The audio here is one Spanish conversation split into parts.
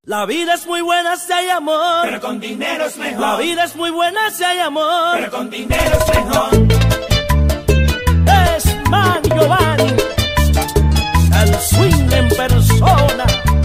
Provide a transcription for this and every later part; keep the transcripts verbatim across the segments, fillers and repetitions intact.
La vida es muy buena si hay amor, pero con dinero es mejor. La vida es muy buena si hay amor, pero con dinero es mejor. Es Manny Giovanni, el swing en persona.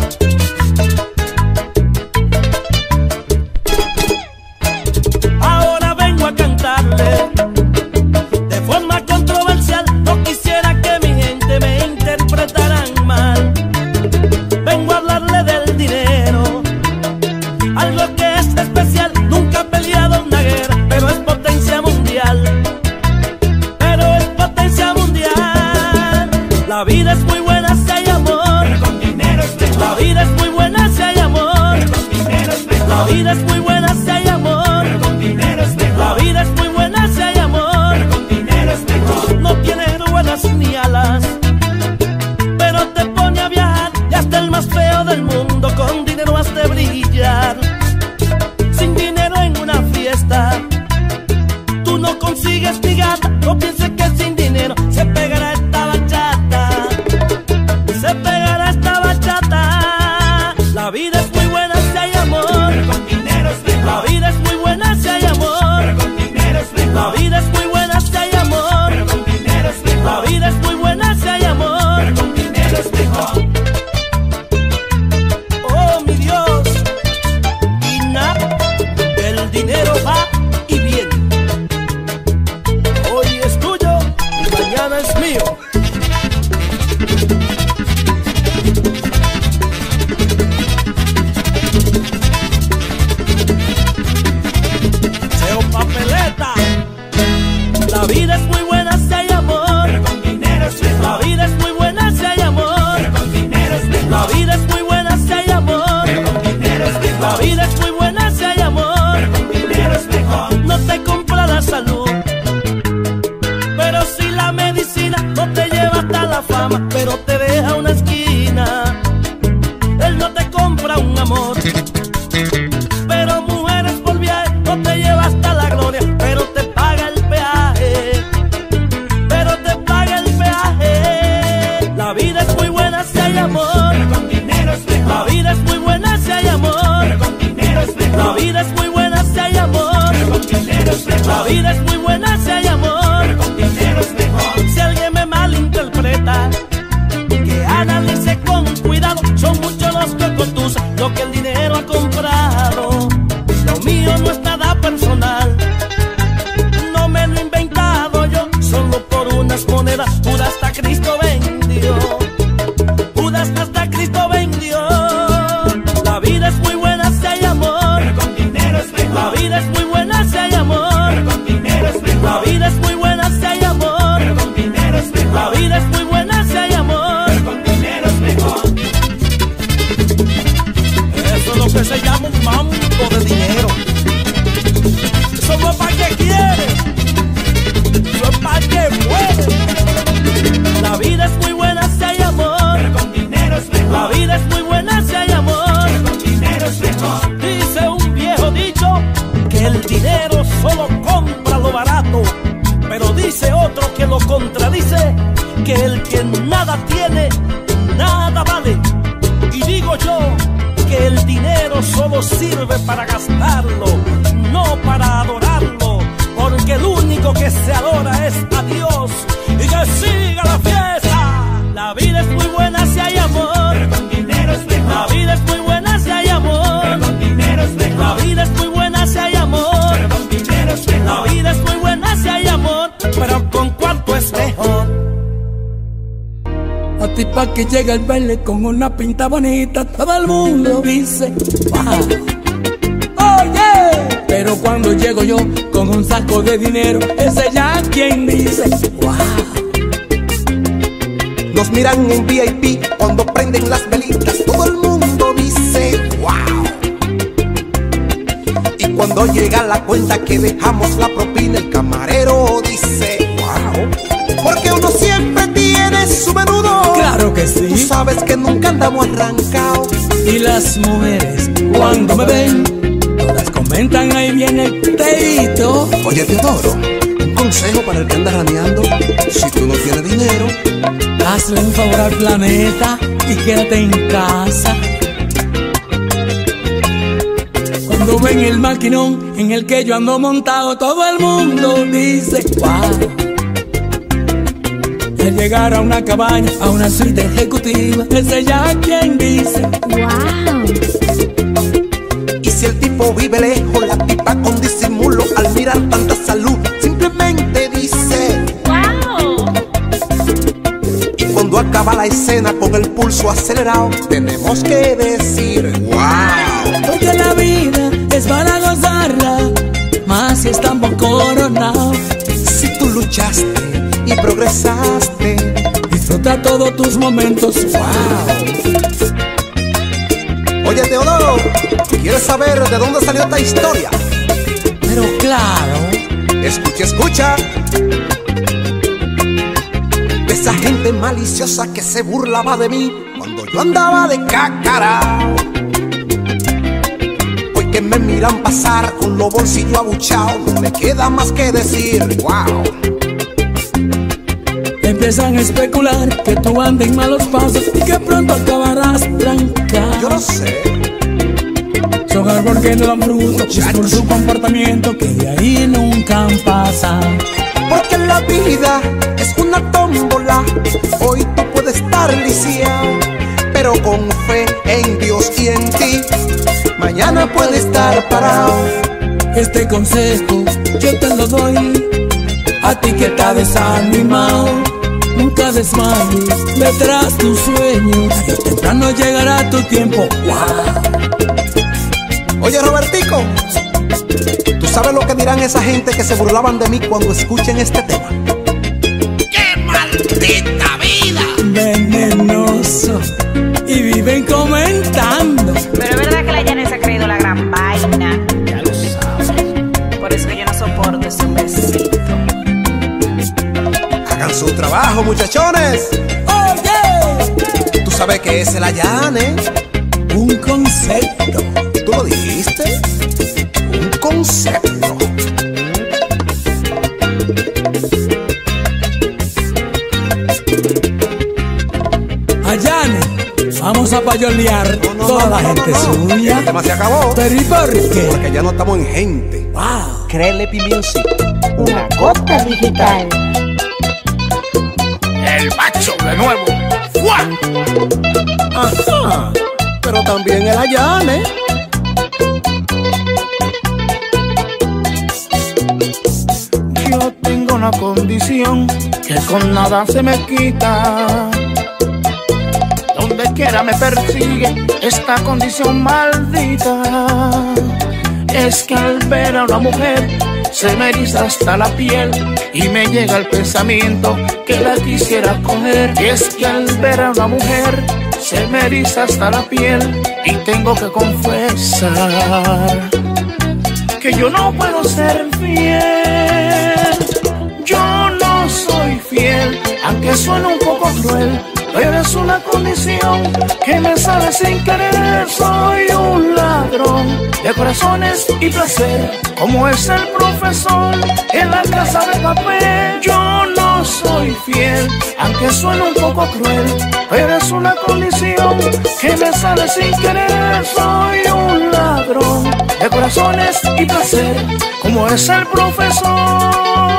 Ahora vengo a cantarle de forma controversial. No quisiera que mi gente me interpretaran mal. Vengo a hablarle del dinero, algo que es especial. Nunca he peleado una guerra, pero es potencia mundial. Pero es potencia mundial. La vida es muy buena si hay amor, pero con dinero es mejor. La vida es muy buena si hay amor, pero con dinero es mejor. La vida es muy buena si hay amor, pero con dinero es mejor. La vida es muy buena si hay amor, pero con dinero es mejor. No tiene ruedas ni alas, pero te pone a viajar. Y hasta el más feo del mundo con dinero has de brillar. Sin dinero en una fiesta tú no consigues mi gata. No pienses que sin dinero se pegará esta bachata, se pegará esta bachata. La vida es muy buena si hay amor, pero con dinero es mejor. La vida es muy buena si hay amor, pero con dinero es mejor. La vida es muy buena si hay amor, pero con dinero es mejor. La vida es muy buena si hay amor, pero con dinero es mejor. Oh mi Dios, y nada, el dinero va y viene. Hoy es tuyo y mañana es mío. Seo Papeleta. La vida es muy buena si hay amor, pero con dinero es mejor. La vida es muy buena si hay amor, pero con dinero es mejor. La vida es muy buena si hay amor, pero con dinero es mejor. La vida es muy buena si hay amor, pero con dinero es mejor. No te compra la salud, pero si la medicina. No te lleva hasta la fama, pero te deja una esquina. Él no te compra un amor, pero mujeres por viaje. No te lleva hasta la gloria, pero te paga el peaje, pero te paga el peaje. La vida es muy buena si hay amor, pero con dinero es mejor. La vida es muy buena si hay amor, pero con dinero es mejor. La vida es muy buena si hay amor, pero con dinero es mejor. La vida es muy buena si hay amor, pero con dinero es mejor. Si alguien me malinterpreta, que analice con cuidado. Son muchos los cocotus lo que el dinero ha comprado. Lo mío no es nada personal, no me lo he inventado yo. Solo por unas monedas Judas hasta Cristo vendió, Judas hasta Cristo vendió. La vida es muy buena si hay amor, pero con dinero es mejor. La vida es muy buena si hay amor, pero con dinero es mejor. La vida es muy buena si hay amor, pero con dinero es mejor. La vida es muy buena si hay amor, pero con dinero es mejor. Eso es lo que se llama un mambo de dinero. Eso no es para que quiere, eso es para que puede. La vida es muy buena si hay amor, pero con dinero es mejor. La vida es muy buena si hay amor, pero con dinero es mejor. Dice un viejo dicho que el dinero solo compra lo barato, pero dice otro que lo contradice, que el que nada tiene, nada vale. Y digo yo que el dinero solo sirve para gastarlo, no para adorarlo, porque el único que se adora es a Dios. Y que siga la fiesta. La vida es muy buena si hay amor, pero con dinero es mejor. La vida es muy buena si hay amor, pero con dinero es mejor. La vida es muy buena si hay amor, pero con dinero es mejor. La vida es muy buena si hay amor, pero con cuánto es mejor. A ti pa' que llega el baile con una pinta bonita, todo el mundo dice wow, oye. Pero cuando llego yo con un saco de dinero, ese ya quien dice wow. Nos miran en V I P cuando prenden las velitas, todo el mundo dice wow. Y cuando llega la cuenta que dejamos la propina, el camarero dice wow. Porque uno siempre tiene su menudo. Claro que sí. Tú sabes que nunca andamos arrancados. Y las mujeres cuando me ven, todas comentan ahí viene el teito. Oye Teodoro, un consejo para el que anda raneando: si tú no tienes dinero, hazle un favor al planeta y quédate en casa. sube en el maquinón en el que yo ando montado, todo el mundo dice wow. Al llegar a una cabaña, a una suite ejecutiva, es ella quien dice wow. Y si el tipo vive lejos, la tipa con disimulo, al mirar tanta salud, simplemente dice wow. Y cuando acaba la escena con el pulso acelerado, tenemos que decir wow. Porque la vida es para gozarla, más si estamos coronados. Si tú luchaste y progresaste, disfruta todos tus momentos, wow. Oye, Teodoro, ¿quieres saber de dónde salió esta historia? Pero claro. Escucha, escucha. De esa gente maliciosa que se burlaba de mí cuando yo andaba de cacarao. Hoy que me miran pasar con los bolsillos abuchados, no me queda más que decir wow. Empiezan a especular que tú andas en malos pasos y que pronto acabarás trancado. Yo no sé. Son árbol que no dan fruto, es por su comportamiento que de ahí nunca han pasado. Porque la vida es una tómbola, hoy tú puedes estar lisiado, pero con fe en Dios y en ti, mañana puede estar parado. Este consejo yo te lo doy a ti que estás desanimado. Nunca desmayes detrás tus sueños, que temprano llegará tu tiempo. Wow. Oye, Robertico, ¿tú sabes lo que dirán esa gente que se burlaban de mí cuando escuchen este tema? ¡Qué maldita vida! Venenoso. Y viven comentando. Pero es verdad que la Janet se ha creído la gran vaina. Ya lo sabes. Por eso que yo no soporto ese besito. Hagan su trabajo, muchachones. Oye, ¿Tú sabes qué es el allane? un concepto. ¿Tú lo dijiste? Un concepto. Ayane, vamos a payolear No, no, toda no, la no, gente no, no. suya. El tema se acabó. Pero ¿y por qué? Porque ya no estamos en gente. Wow. Créele Music. Una gota digital. El macho de nuevo. ¡Fua! Ajá. Pero también el allane. Yo tengo una condición que con nada se me quita. Donde quiera me persigue esta condición maldita. Es que al ver a una mujer se me eriza hasta la piel y me llega el pensamiento que la quisiera coger. Y es que al ver a una mujer se me eriza hasta la piel y tengo que confesar que yo no puedo ser fiel. Yo no soy fiel, aunque suene un poco cruel, pero es una condición que me sale sin querer. Soy un ladrón de corazones y placer, como es el profesor en la casa de papel. Yo no soy fiel, aunque suene un poco cruel, pero es una condición que me sale sin querer. Soy un ladrón de corazones y placer, como es el profesor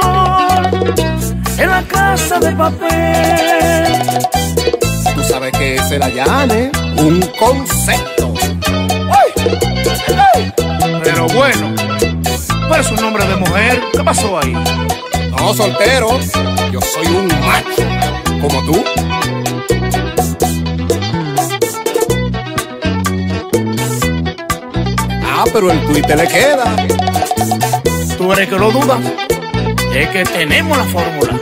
en la casa de papel. ¿Tú sabes qué es el allane? Un concepto. ¡Ay! ¡Ay! Pero bueno, pero es un nombre de mujer. ¿Qué pasó ahí? No, soltero. Yo soy un macho. Como tú. Ah, pero el Twitter le queda. ¿Tú eres que lo dudas? Es que tenemos la fórmula.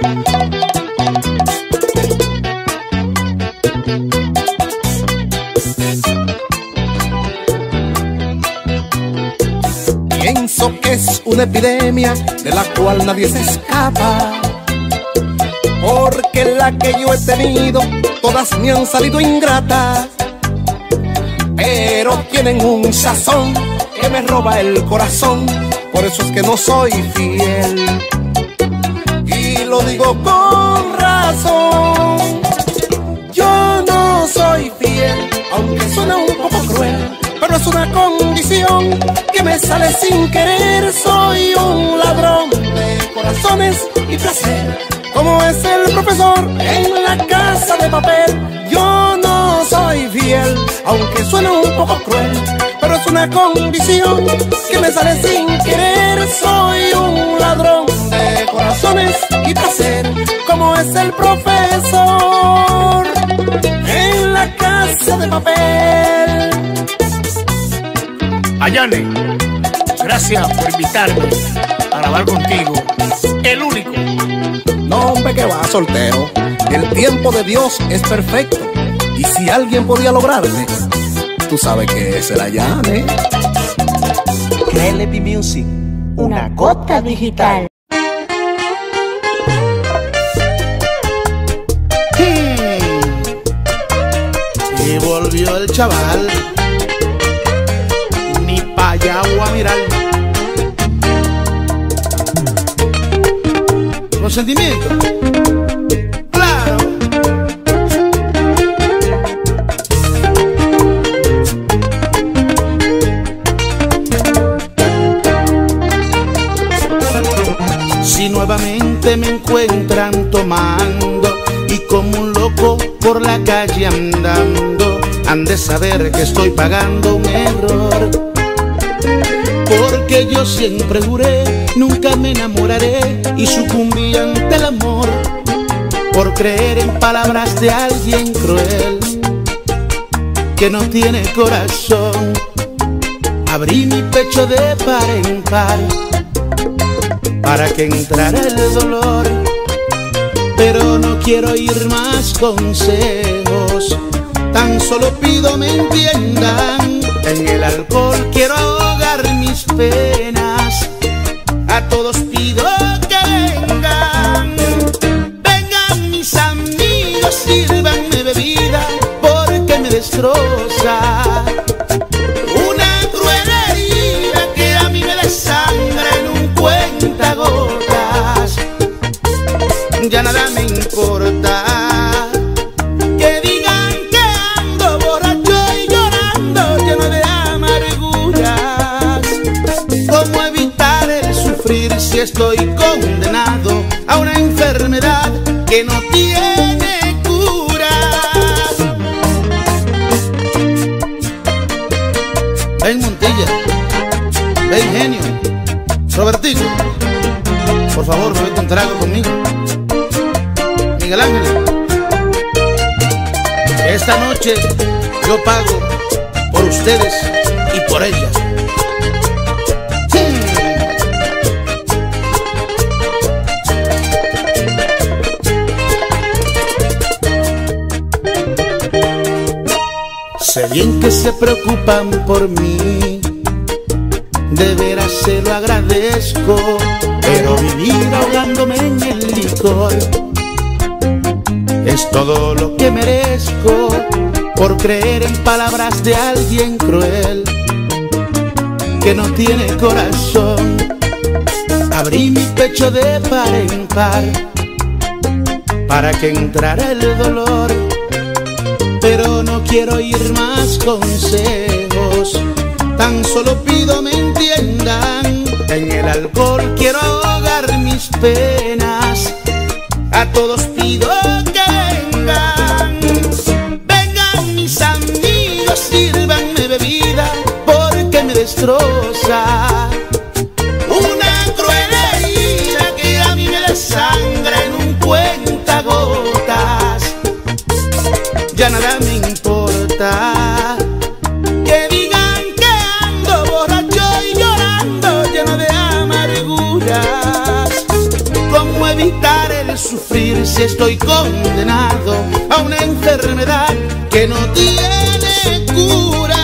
Pienso que es una epidemia de la cual nadie se escapa, porque la que yo he tenido, todas me han salido ingratas, pero tienen un sazón que me roba el corazón. Por eso es que no soy fiel, y lo digo con razón. Yo no soy fiel, aunque suene un poco cruel, pero es una condición que me sale sin querer. Soy un ladrón de corazones y placer, como es el profesor en la casa de papel. Yo no soy fiel, aunque suene un poco cruel, pero es una condición que me sale sin querer. Soy un ladrón de corazones y placer, como es el profesor en la casa de papel. Ayane, gracias por invitarme a grabar contigo, el único. No, hombre, que va, soltero. El tiempo de Dios es perfecto, y si alguien podía lograrle, tú sabes que es el Ayane. K L P Music, una gota digital. Hmm. Y volvió el chaval, ni pa' allá o a mirar. Con sentimiento, claro. Si nuevamente me encuentran tomando y como un loco por la calle andando, han de saber que estoy pagando un error. Porque yo siempre juré, nunca me enamoraré, y sucumbí ante el amor por creer en palabras de alguien cruel que no tiene corazón. Abrí mi pecho de par en par para que entrara el dolor, pero no quiero oír más consejos, tan solo pido me entiendan. En el alcohol quiero ahogar mis penas, a todos pido que vengan. Vengan mis amigos, sírvanme bebida, porque me destroza una cruel herida que a mí me desangra en un cuentagotas. Ya nada me importa que digan que ando borracho y llorando lleno de amarguras. ¿Cómo evitar el sufrir si estoy condenado a una enfermedad que no tiene cura? Ven Montilla, ven Genio, Robertito, por favor, bebe un trago conmigo. Miguel Ángel, esta noche yo pago por ustedes y por ella. Hmm. Sé bien que se preocupan por mí, de veras se lo agradezco, pero vivir ahogándome en el licor es todo lo que merezco, por creer en palabras de alguien cruel que no tiene corazón. Abrí mi pecho de par en par para que entrara el dolor, pero no quiero oír más consejos, tan solo pido me entiendan. En el alcohol quiero ahogar mis penas, a todos pido que vengan. Vengan mis amigos, sírvanme bebida, porque me destroza una cruel herida que a mí me desangra en un cuentagotas. Ya nada me importa que digan que ando borracho y llorando lleno de amarguras. ¿Cómo evitar el sufrir si estoy condenado a una enfermedad que no tiene cura?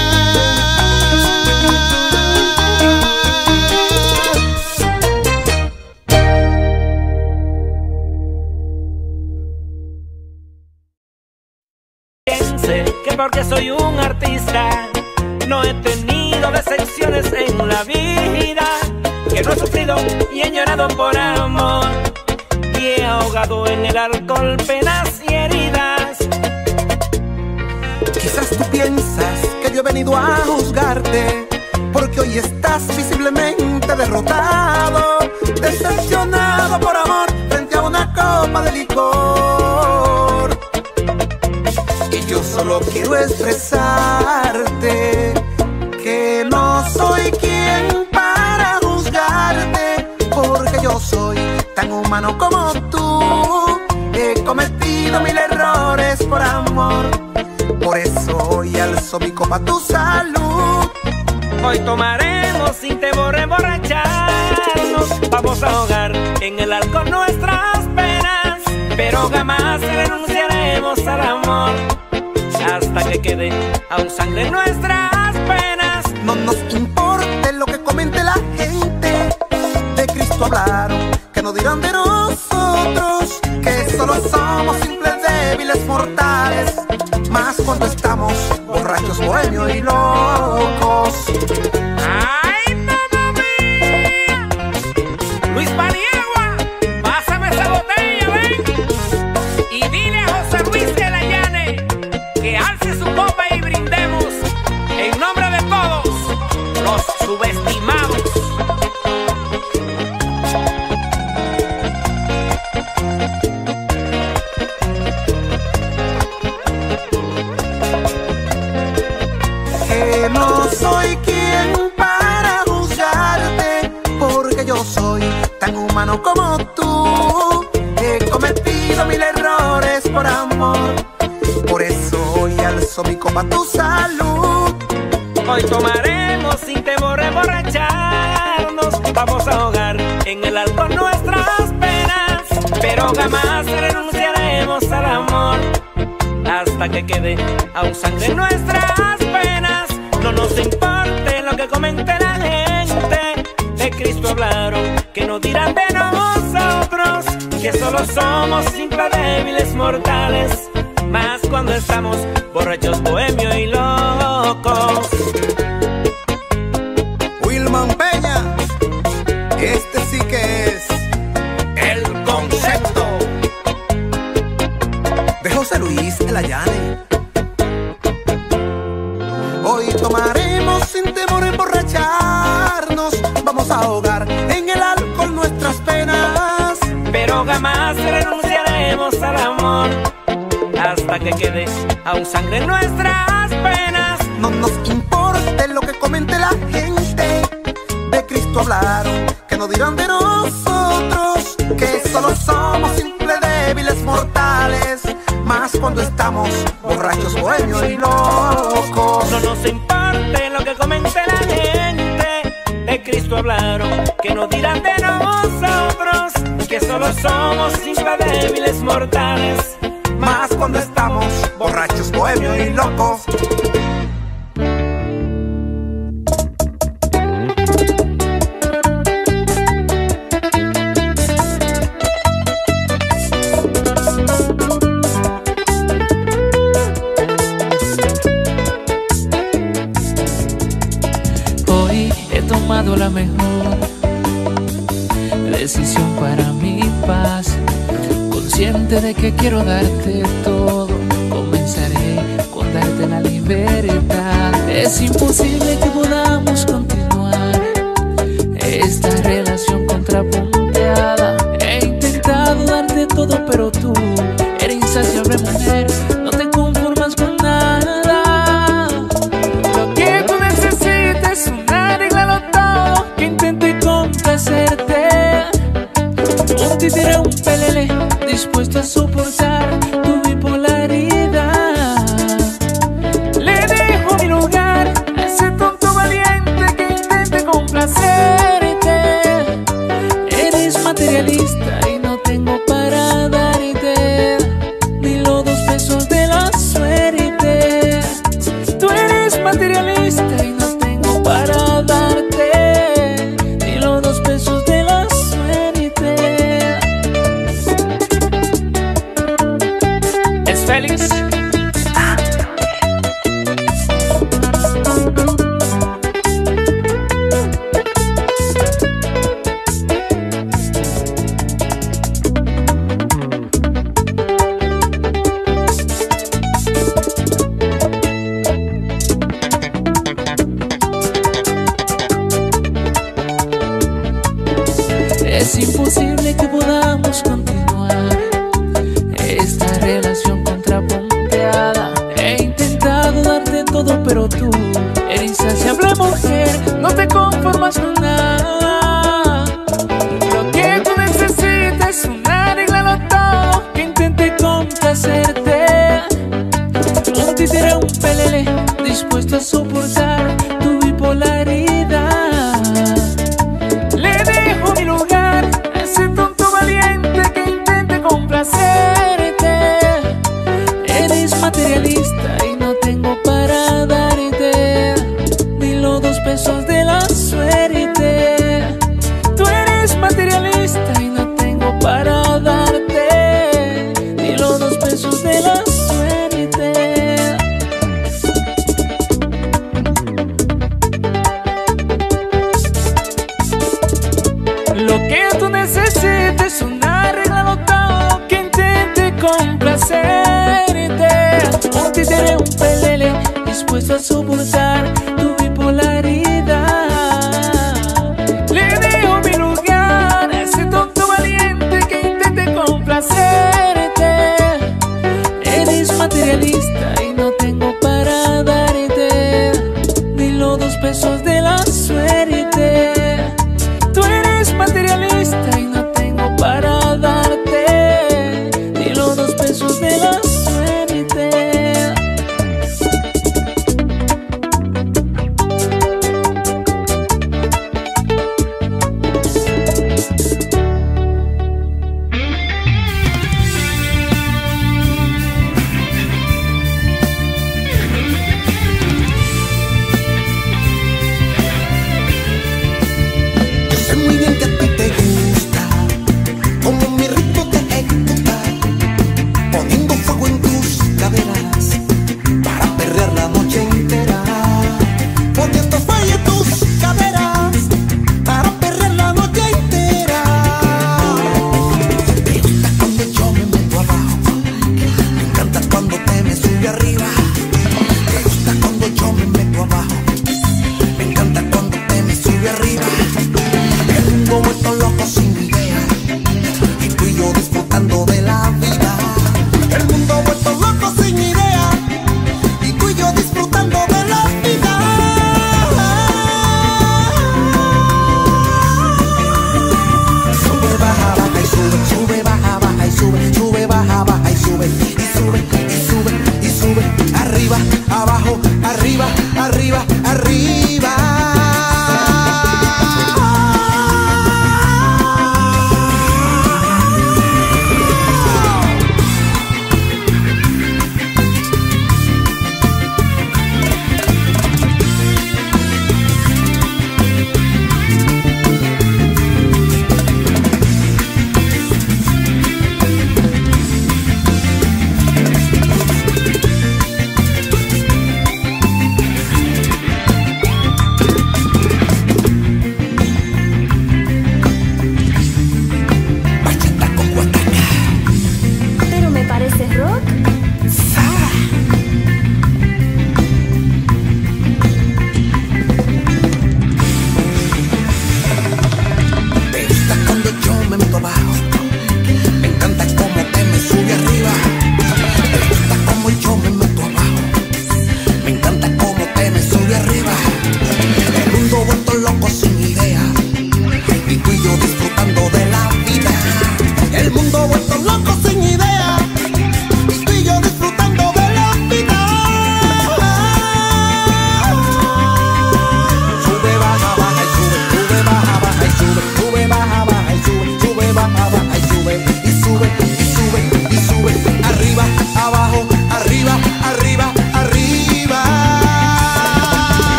Piense que porque soy un artista no he tenido decepciones en la vida, que no he sufrido y he llorado por amor, y he ahogado en el alcohol penas y heridas. Quizás tú piensas que yo he venido a juzgarte, porque hoy estás visiblemente derrotado, decepcionado por amor frente a una copa de licor. Y yo solo quiero expresarte que no soy quien para juzgarte, porque yo soy tan humano como tú. He cometido mil errores por amor, por eso hoy alzo mi copa a tu salud. Hoy tomaremos sin temor a emborracharnos, vamos a ahogar en el alcohol nuestras penas, pero jamás renunciaremos al amor, hasta que quede aún sangre en nuestras penas. No nos importe lo que comente la gente, de Cristo hablaron, que no dirán de nosotros, que solo somos simples débiles mortales, más cuando estamos borrachos, bohemios y locos. ¡Ay, mamá mía! Luis Paniagua, pásame esa botella, ven. Y dile a José Luis de la Llane que alce su copa y brindemos en nombre de todos los subestimados. Que no soy quien para juzgarte, porque yo soy tan humano como tú. He cometido mil errores por amor, por eso hoy alzo mi copa a tu salud. Hoy tomaremos sin temor a emborracharnos, vamos a ahogar en el alcohol nuestras penas, pero jamás renunciaremos al amor, hasta que quede aún sangre en nuestras penas. No nos importe lo que comente la gente, de Cristo hablaron, que no dirán de nosotros, que solo somos simples débiles mortales, más cuando estamos borrachos, bohemios y locos. Wilman Peña, este sí que es El concepto de José Luis de la Llane. Hoy tomaremos sin temor a emborracharnos, vamos a ahogar en el alcohol nuestras penas, pero jamás renunciaremos al amor, hasta que quede aún sangre en nuestras penas. no nos importe lo que comente la gente, de Cristo hablaron, que no dirán de nosotros, que solo somos simples débiles mortales, más cuando estamos borrachos, bohemios y locos. No nos importe lo que comente la gente, de Cristo hablaron, que no dirán de nosotros, que solo somos simples débiles mortales, Más cuando estamos borrachos, bohemios y locos. Hoy he tomado la mejor decisión para mi paz, consciente de que quiero darte todo. Comenzaré con darte la libertad. Es imposible que podamos continuar esta relación contrapunteada. He intentado darte todo, pero tú eres insaciable, mujer. No te conformas con nada. Lo que tú necesitas es un arreglado todo que intente complacerte. Un títere, un pelele, dispuesto a soportar tu bipolaridad. Le dejo mi lugar a ese tonto Es imposible que podamos continuar esta relación contrapunteada. He intentado darte todo, pero tú eres insaciable, mujer, no te conformas con nada. Lo que tú necesitas es un arreglado todo que intente complacerte. Un títere, un pelele, dispuesto a soportar tu bipolaridad. Le dejo mi lugar a ese tonto valiente que intente complacerte. Eres materialista y no tengo para darte ni los dos pesos de la suerte. Tú eres materialista y no tengo para darte ni los dos pesos de la suerte. Lo que tú necesitas es un arreglado todo que intente complacerte. Un títere, un pelele, dispuesto a soportar tu bipolaridad. Le dejo mi lugar a ese tonto valiente que intente complacerte. Eres materialista y no tengo para darte ni los dos pesos de la suerte. Tú eres materialista y no tengo para darte ni los dos pesos de la suerte.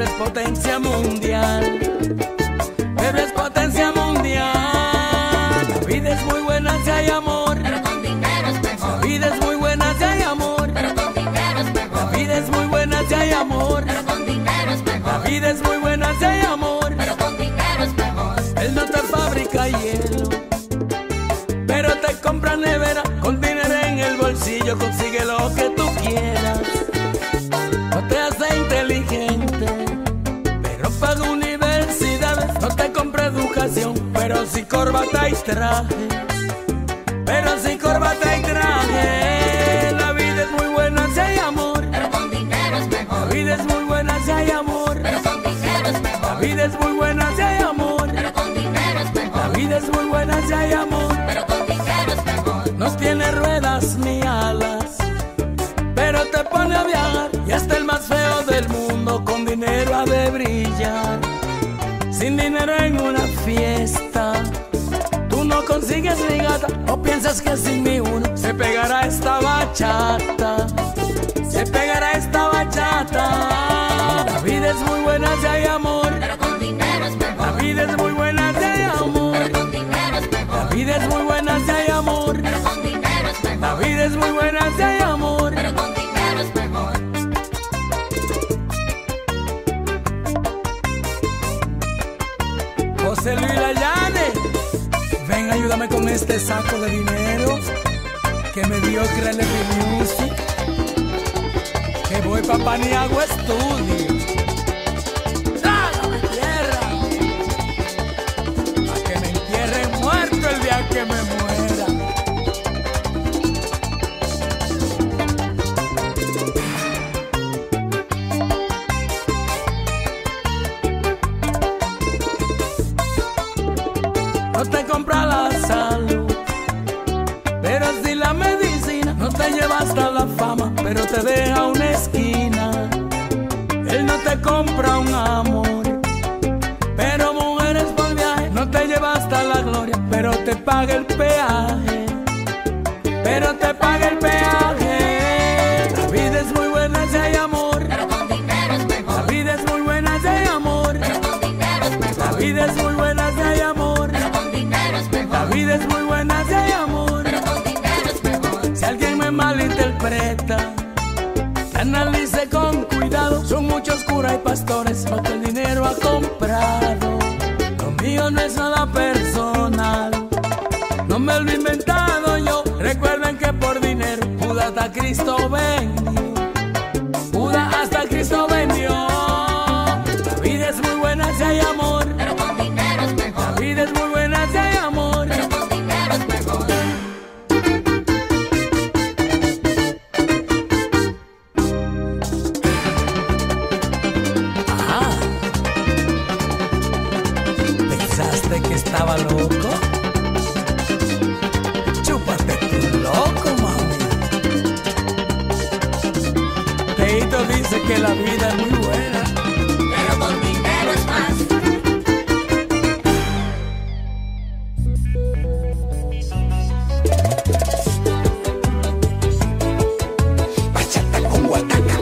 Pero es potencia mundial, pero es potencia mundial. La vida es muy buena si hay amor, pero con dinero es mejor. La vida es muy buena si hay amor, pero con dinero es mejor. La vida es muy buena si hay amor, pero con dinero es mejor. La vida es muy buena si hay amor, pero con dinero es mejor. Él no te fabrica hielo, pero te compra nevera. Con dinero en el bolsillo consigue lo que tú quieras. No te hace inteligente, pero paga universidades. No te compra educación, pero sí corbata y traje. Pero sí corbata y traje. La vida es muy buena si hay amor, pero con dinero es mejor. La vida es muy buena si hay amor, pero con dinero es mejor. La vida es muy buena si hay amor, pero con dinero es mejor. La vida es muy buena si hay amor, pero con dinero es mejor. no tiene ruedas ni alas, pero te pone a viajar. Y hasta el más feo del mundo con dinero ha de brillar. Sin dinero en una fiesta tú no consigues ni gata. O piensas que sin ni uno se pegará esta bachata, se pegará esta bachata. La vida es muy buena si hay amor, pero con dinero es mejor. La vida es muy buena si hay amor, pero con dinero es mejor. La vida es muy buena si hay amor, pero con dinero es mejor. La vida es muy buena si hay amor, pero con dinero es mejor. José Luis Layane, ven, ayúdame con este saco de dinero que me dio Krele Music, que voy pa' Paniagua Studio. ¡Trágame tierra! Pa' que me entierren muerto el día que me muera. No te compra la salud, pero si la medicina. No te lleva hasta la fama, pero te deja una esquina. Él no te compra un amor, pero mujeres por viaje. No te lleva hasta la gloria, pero te paga el peaje, pero te paga el peaje. La vida es muy buena si hay amor, pero con dinero es mejor. La vida es muy buena si hay amor, pero con dinero es mejor. La vida es muy buena si hay amor, pero con dinero es mejor. La vida es muy buena si hay amor, pero con dinero es mejor. Si alguien me malinterpreta, que analice con cuidado. Son muchos curas y pastores lo que el dinero ha comprado. Lo mío no es nada personal, no me lo he inventado yo. Recuerden que por dinero Judas hasta Cristo vendió, Judas hasta Cristo vendió. La vida es muy buena si hay amor, pero con dinero es mejor. La vida es muy buena si hay amor, pero con dinero es mejor. Ajá. ¿Pensaste que estaba loco? Chúpate tu loco, mami. Teito dice que la vida es muy buena, pero con dinero es más. Bachata con guataca.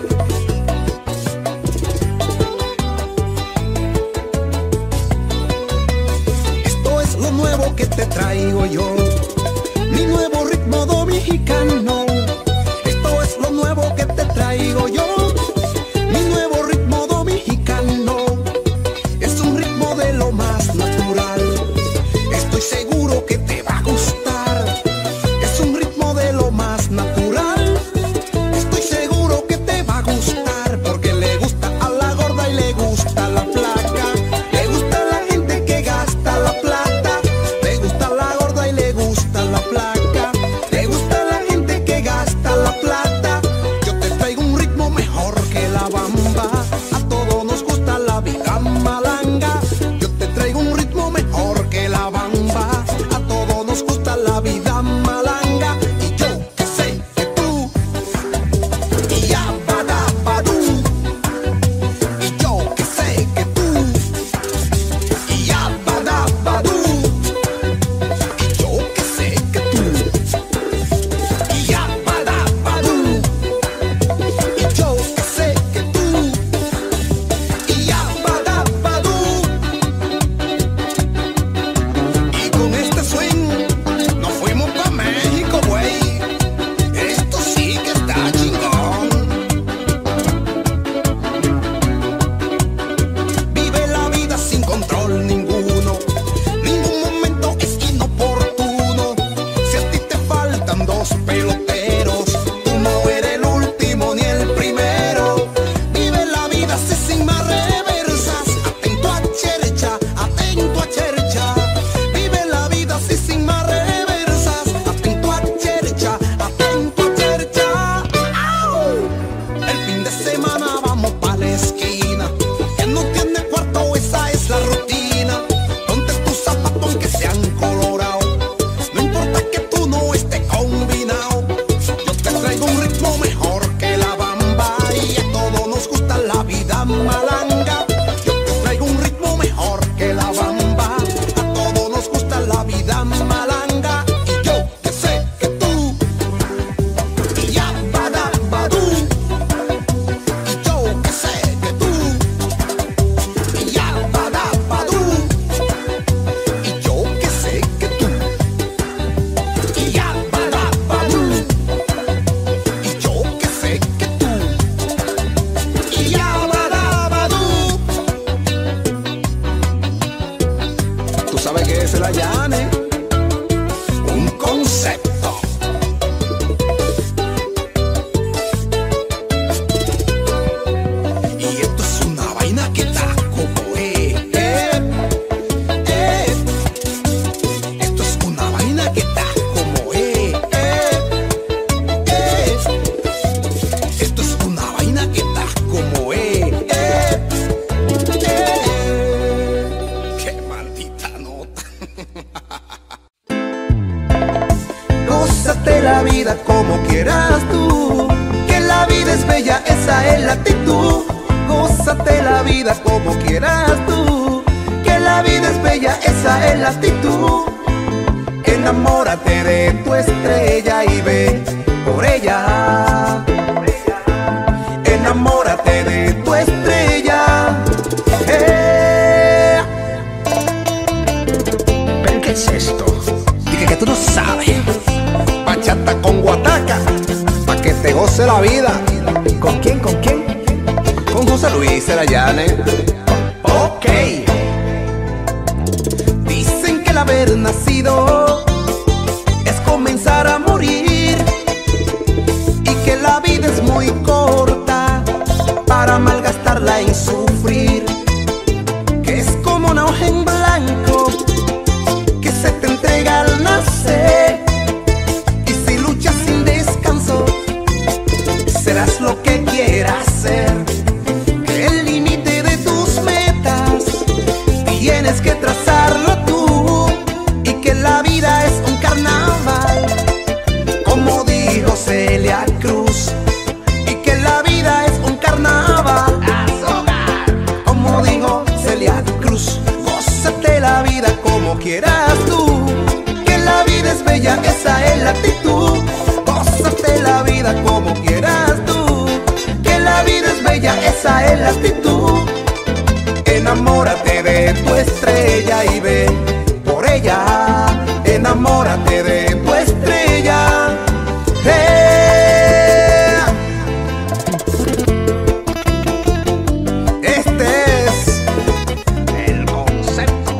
Esto es lo nuevo que te traigo yo, mi nuevo ritmo dominicano. Esto es lo nuevo que te traigo yo, mi nuevo ritmo dominicano. Es un ritmo de lo más natural, estoy seguro que te va a gustar. Es un ritmo de lo más natural, estoy seguro que te va a gustar. Porque le gusta a la gorda y le gusta la flaca, le gusta a la gente que gasta la plata. Le gusta a la gorda y le gusta la flaca, le gusta a la gente que Gózate la vida como quieras tú, que la vida es bella, esa es la actitud. Gózate la vida como quieras tú, que la vida es bella, esa es la actitud. Enamórate de tu estrella y ve por ella. Enamórate de tu estrella. Eh. ¿Pero qué es esto? Dije que tú no sabes. Bachata con guataca, pa' que te goce la vida. ¿Con quién? ¿Con quién? Con José Luis Serayane. Ok. Dicen que el haber nacido es comenzar a morir, y que la vida es muy corta para malgastarla en sufrir, que es como una hoja en blanco que se te entrega al nacer, y si luchas sin descanso serás lo que quieras ser. Que el límite de tus metas tienes que trazarlo tú, y que la vida es un carnaval, como dijo Celia Cruz, y que la vida es un carnaval, como dijo Celia Cruz. Gózate la vida como quieras tú, que la vida es bella, esa es la actitud. Gózate la vida como quieras tú, que la vida es bella, esa es la actitud. Enamórate de tu estrella y ve por ella. Enamórate de tu estrella. Eh. Este es El concepto.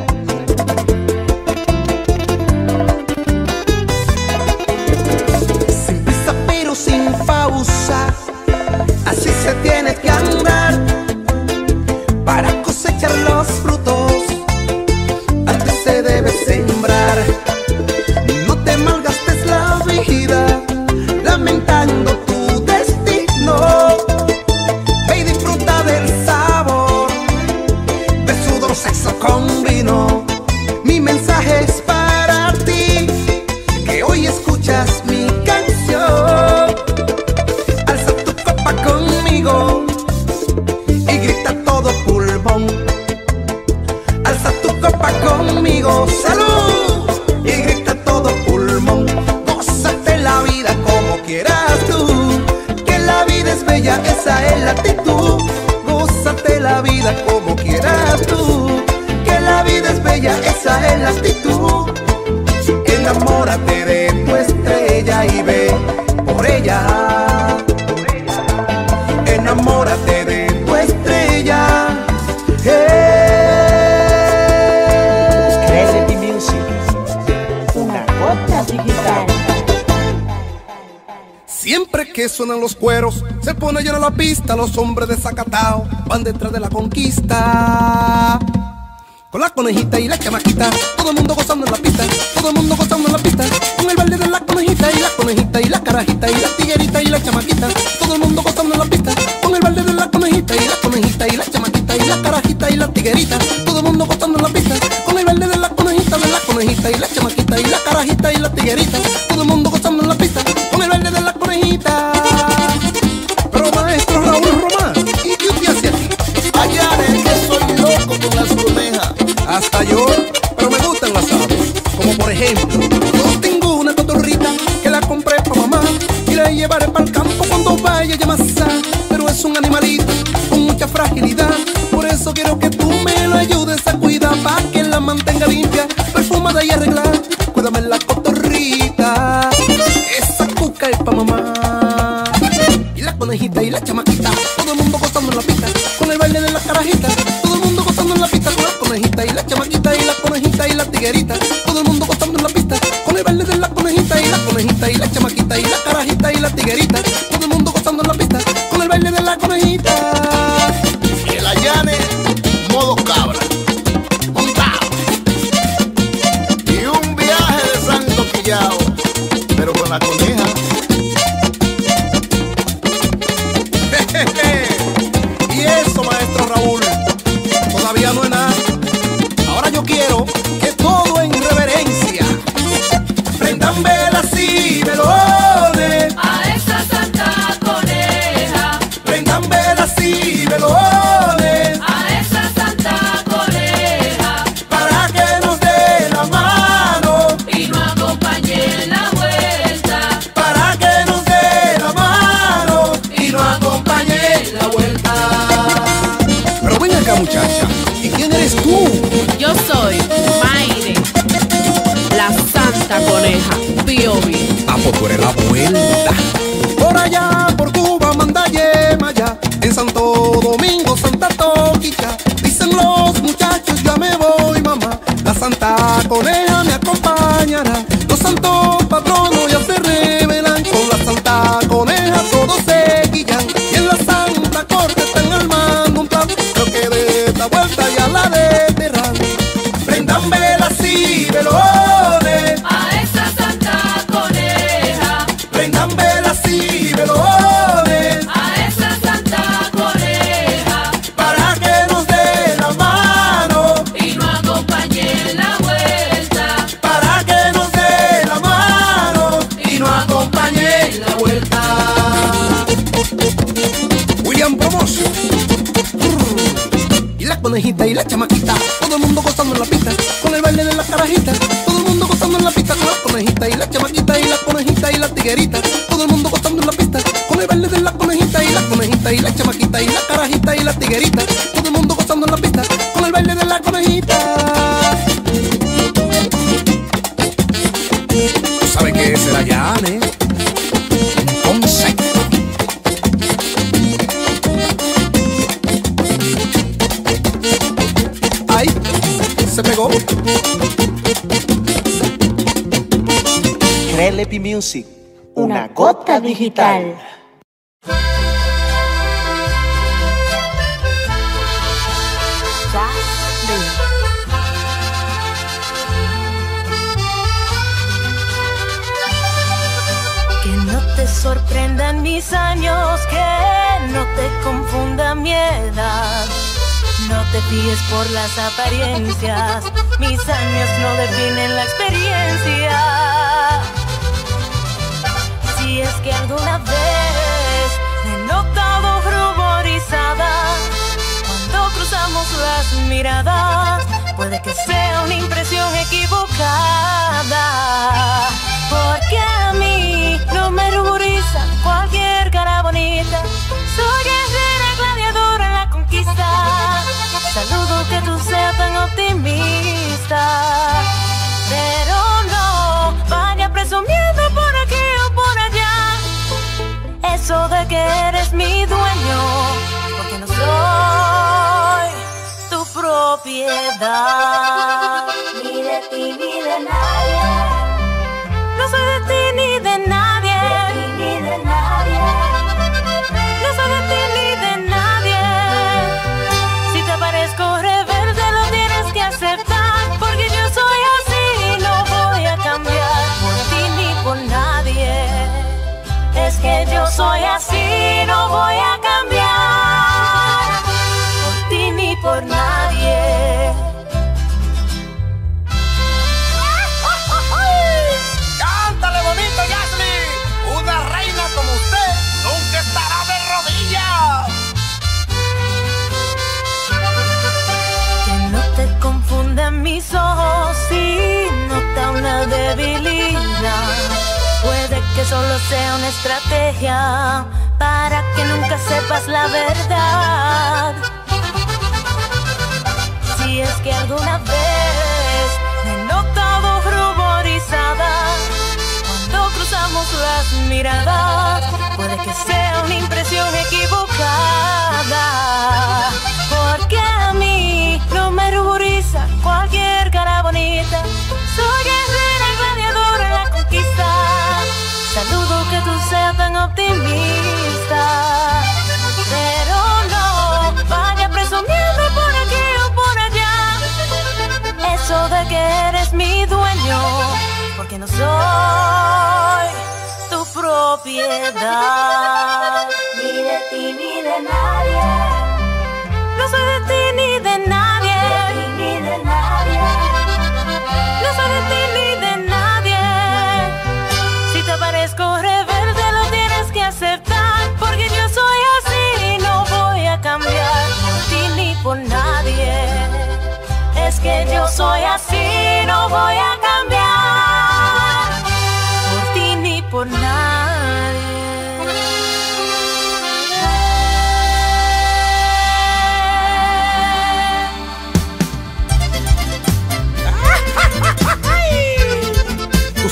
sin prisa pero sin pausa, así se tiene que andar para cosechar los frutos. Antes se debe sembrar. No te malgastes la vida lamentando tu destino. Ve y disfruta del sabor de sudor, sexo con vino. Mi mensaje es para ti, que hoy escuchas mi canción. Alza tu copa conmigo y grita todo pulmón. Alza tu copa conmigo, salud, y grita todo pulmón. Gózate la vida como quieras tú, que la vida es bella, esa es la actitud. Gózate la vida como quieras tú, que la vida es bella, esa es la actitud. Enamórate de tu estrella y ve por ella. Enamórate de tu estrella. Eh. Creative Music, una gota digital. Siempre que suenan los cueros, se pone llena la pista. Los hombres de Zacatao van detrás de la conquista. Con la conejita y la chamaquita, todo el mundo gozando en la pista, todo el mundo gozando en la pista. Con el baile de la conejita y la conejita y la carajita y la tiguerita y la chamaquita, todo el mundo gozando en la pista. Con el baile de la conejita y la conejita y la chamaquita y la carajita y la tiguerita, todo el mundo gozando en la pista. Con el baile de la conejita, de la conejita y la chamaquita y la carajita y la tiguerita, todo el mundo gozando en la pista. Con el baile de la conejita. Pero maestro Raúl Román, ¿y qué usted hace aquí? Allá es que soy loco con las conejas. Hasta yo, pero me gustan las aves. Como por ejemplo, yo tengo una cotorrita que la compré pa' mamá y la llevaré para el campo cuando vaya a Yamasá. Pero es un animalito con mucha fragilidad, por eso quiero que tú me lo ayudes a cuidar, pa' que la mantenga limpia, perfumada y arreglada. Cuídame la cotorrita, esa cuca es pa' mamá. Y la conejita y la chamaquita, todo el mundo gozando en la pista, con el baile de la carajita, todo el mundo gozando en la pista, con la conejita y la chamaquita y la conejita y la tiguerita, todo el mundo gozando en la pista, con el baile de la conejita y la conejita y la chamaquita y la carajita y la tiguerita, todo el mundo gozando en la pista, con el baile de la conejita. El Allane, modo cabra, montado. Y un viaje de Santo Quillao, pero con la coneja. Y eso, maestro Raúl, todavía no es nada. Ahora yo quiero que todo en reverencia prendan velas y velos esa coneja, tío B. Ah, pues tú eres la vuelta. Por allá, por Cuba, manda Yemaya, en Santo Domingo, Santa Toquicha. Dicen los muchachos, ya me voy, mamá. La Santa Coneja me acompañará. Los santos patronos ya se revelan. Con la Santa Coneja todos se guillan. Y en la Santa Corte están armando un plan. Creo que de esta vuelta ya la deterran. Prendan velas y velones A esa Santa Coneja, prendan velas y velones a esa Santa Coneja, para que nos dé la mano, y nos acompañe en la vuelta, para que nos dé la mano y nos acompañe en la vuelta. William Promotion. Y la conejita y la chamaquita, todo el mundo gozando en la pista, con el baile de la carajita. Todo el mundo gozando en la pista con la conejita y la chamaquita y la conejita y la tiguerita. Todo el mundo gozando en la pista, con el baile de la conejita y la conejita y la chamaquita y la carajita y la tiguerita. Todo el mundo gozando en la pista, con el baile de la conejita. Tú sabes que es la llane, un concepto. Ay, se pegó. Crelepi Music, una gota digital. Que no te sorprendan mis años, que no te confunda mi edad. No te fíes por las apariencias, mis años no definen la experiencia. Si es que alguna vez me he notado ruborizada cuando cruzamos las miradas, puede que sea una impresión equivocada, porque a mí no me ruboriza cualquier cara bonita. Soy guerrera, gladiadora en la conquista. Saludo que tú seas tan optimista, pero no vaya presumiendo por aquí o por allá eso de que eres mi dueño, porque no soy tu propiedad. ni de ti ni de nadie, No soy de ti ni de nadie, ni de nadie. no soy de ti ni de nadie. Si te parezco rebelde lo tienes que aceptar, porque yo soy así y no voy a cambiar por ti ni por nadie. Es que yo soy así, no voy a cambiar por ti ni por nadie. ¡Cántale bonito, Yasmin! Una reina como usted nunca estará de rodillas. Que no te confundan mis ojos si nota una debilidad. Puede que solo sea una estrategia para que nunca sepas la verdad. Si es que alguna vez me he notado ruborizada cuando cruzamos las miradas, puede que sea una impresión equivocada, porque a mí no me ruboriza cualquier cara bonita. Soy guerrera, gladiadora en la conquista. Saludo que tú seas tan optimista, pero no vaya presumiendo por aquí o por allá eso de que eres mi dueño, porque no soy tu propiedad. Ni de ti ni de nadie, No soy de ti ni de nadie, ni de nadie. no soy de ti ni de nadie. Si te parezco rebelde lo tienes que aceptar, porque yo soy así y no voy a cambiar por ti ni por nadie. Es que yo soy así, no voy a cambiar por ti ni por nadie. Tú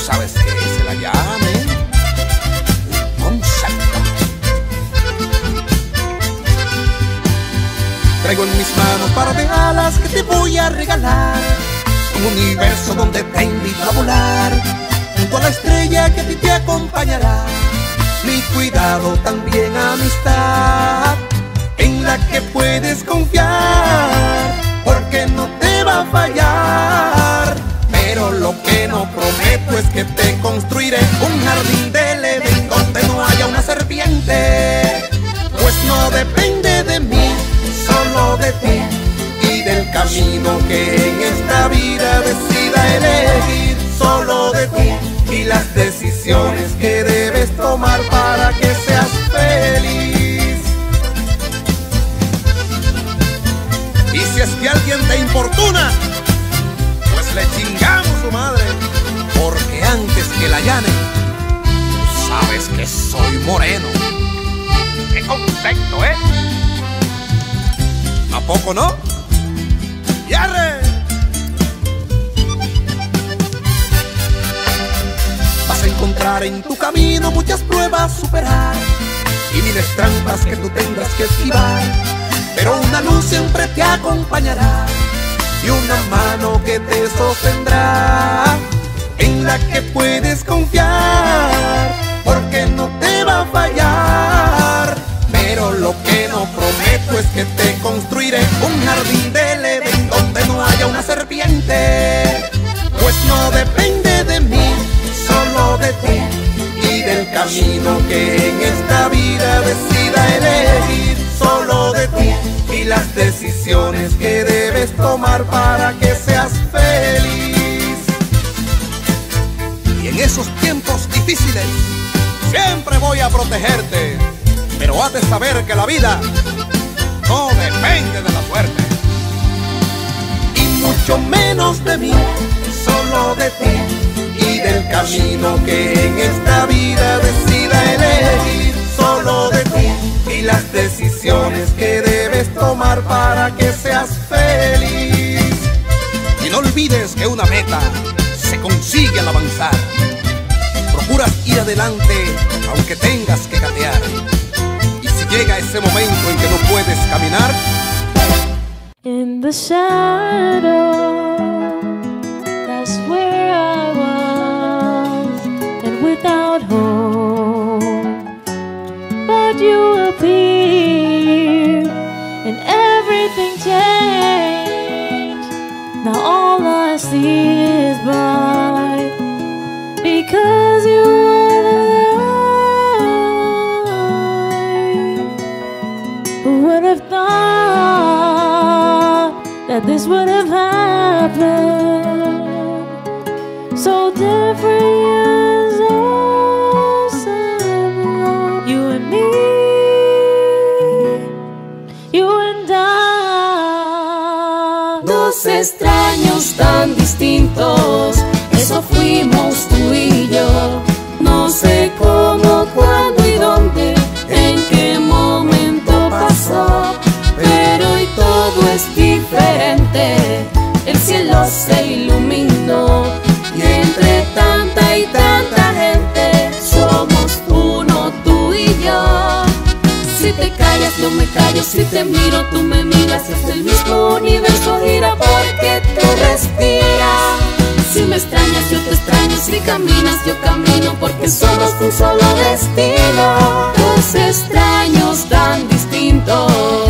regalar un universo donde te invito a volar, junto a la estrella que a ti te acompañará. Mi cuidado, también amistad, en la que puedes confiar, porque no te va a fallar. Pero lo que no prometo es que te construiré un jardín del Edén donde no haya una serpiente, pues no depende de mí, solo de ti y del camino que en esta vida decida elegir. Solo de ti y las decisiones que debes tomar para que seas feliz. Y si es que alguien te importuna, pues le chingamos su madre, porque antes que la llane, tú sabes que soy moreno. ¡Qué concepto, eh! ¿A poco no? ¡Yarre! Vas a encontrar en tu camino muchas pruebas superar y miles trampas que tú tendrás que esquivar, pero una luz siempre te acompañará y una mano que te sostendrá, en la que puedes confiar, porque no te va a fallar. Pero lo que no prometo es que te construiré un jardín del Edén donde no haya una serpiente, pues no depende de mí, solo de ti y del camino que en esta vida decida elegir. Solo de ti y las decisiones que debes tomar para que seas feliz. Y en esos tiempos difíciles siempre voy a protegerte, pero has de saber que la vida no depende de la suerte, y mucho menos de mí, solo de ti y del camino que en esta vida decida elegir. Solo de ti y las decisiones que debes tomar para que seas feliz. Y no olvides que una meta se consigue al avanzar. Procuras ir adelante aunque tengas que gatear, y si llega ese momento en que no puedes caminar, in the shadow, that's where I was, and without hope, but you appeared, and everything changed. Now all I see is bright, because you are the light. Who would have thought that this would have happened? So different years old, seven, you and me, you and I. Dos extraños tan distintos, eso fuimos tú y yo. No sé cómo, cuándo y dónde, en qué momento pasó, pero hoy todo es diferente. El cielo se iluminó y entre tanta y tanta gente somos uno, tú y yo. Si te callas yo me callo, si te miro tú me miras, y hasta el mismo universo gira porque tú respiras. Si me extrañas yo te extraño, si caminas yo camino, porque somos un solo destino. Dos extraños tan distintos.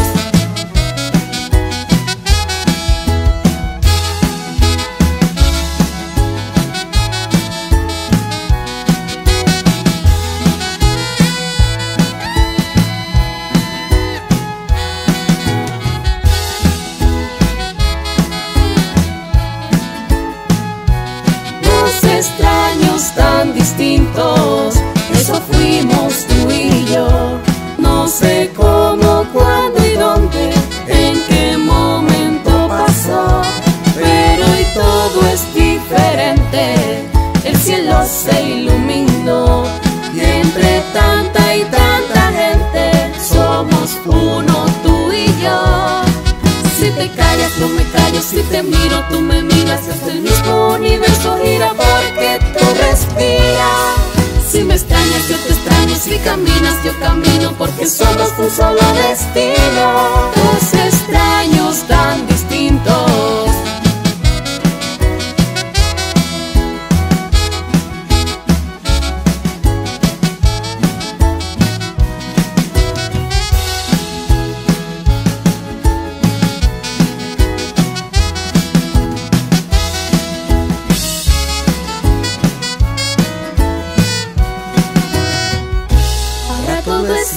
Extraños tan distintos, eso fuimos tú y yo. No sé cómo, cuándo y dónde, en qué momento pasó, pero hoy todo es diferente. El cielo se iluminó y entre tanta y tanta gente somos uno, tú y yo. Si te callas yo me callo, si te miro tú me miras, y hasta el mismo universo gira porque tú respiras. Si me extrañas yo te extraño, si caminas yo camino, porque somos un solo destino. Dos extraños tan distintos.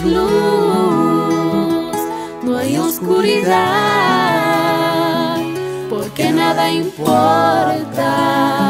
luz, no hay oscuridad, porque nada importa.